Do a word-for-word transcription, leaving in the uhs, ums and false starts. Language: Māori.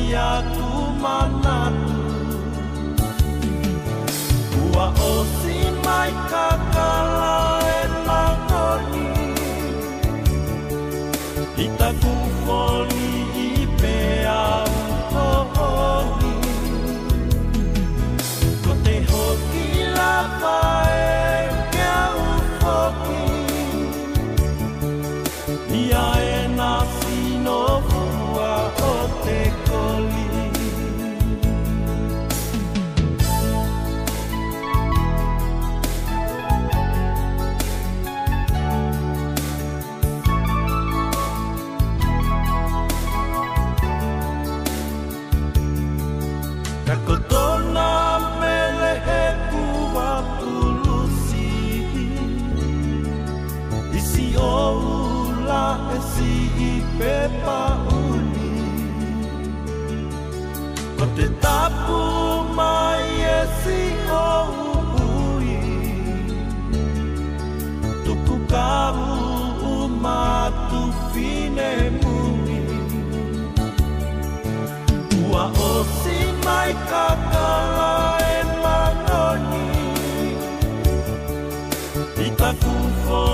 aku manatu Ua o si mai kakala e langoni Ita ku foli i pe au hohoni Ko te hoki lava e ke au hoki Ia e na sino fua o te koli Takotona mele he kua tulusi Isi o ula e si i pepa uni Ko te tapu mai e si o ui Tuku karu u matu fine mui Ua o si mai kakala e mangoni Ita ku fo